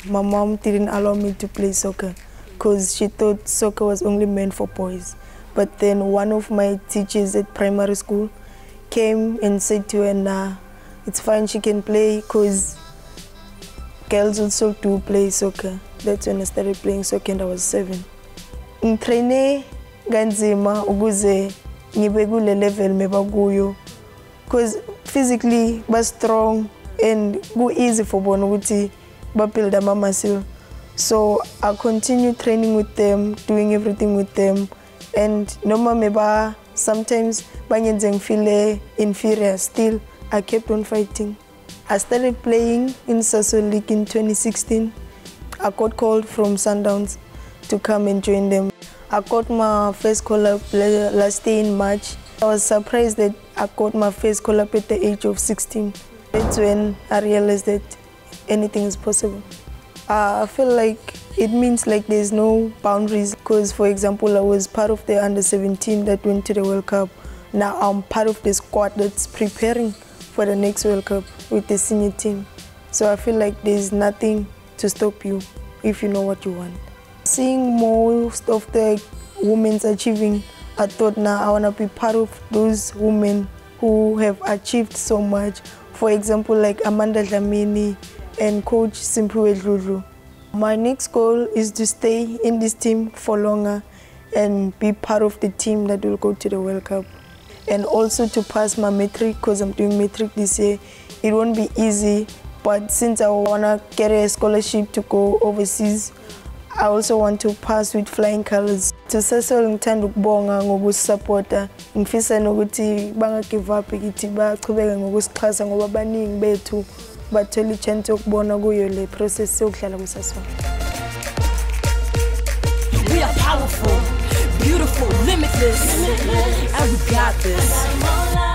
My mom didn't allow me to play soccer because she thought soccer was only meant for boys. But then one of my teachers at primary school came and said to her, nah, it's fine, she can play because girls also do play soccer. That's when I started playing soccer and I was 7. Ngitraine kanzima ukuze ngibe kule level mebakuyo because physically ba strong and go easy for bona ukuthi ba build ama muscle. So I continue training with them, doing everything with them, and noma meba sometimes banyenze ngifeel inferior, still I kept on fighting. I started playing in Sasol League in 2016. I got called from Sundowns to come and join them. I got my first call-up last year in March. I was surprised that I got my first call-up at the age of 16. That's when I realized that anything is possible. I feel like it means like there's no boundaries because, for example, I was part of the under-17 that went to the World Cup. Now I'm part of the squad that's preparing for the next World Cup with the senior team. So I feel like there's nothing to stop you if you know what you want. Seeing most of the women achieving, I thought now I want to be part of those women who have achieved so much. For example, like Dlhamini and Coach Simpiwe Dludlu. My next goal is to stay in this team for longer and be part of the team that will go to the World Cup. And also to pass my matric, because I'm doing matric this year. It won't be easy, but since I want to get a scholarship to go overseas, I also want to pass with flying colors. To Sasol ngithanda ukubonga ngokusupporta. Ngifisa nokuthi bangagive up kithi baqhubeke ngokusixhasa ngoba baningi bethu bathola ichance yokubona kuyo le process yokudlala kuSasol. We are powerful, beautiful, limitless, and we got this.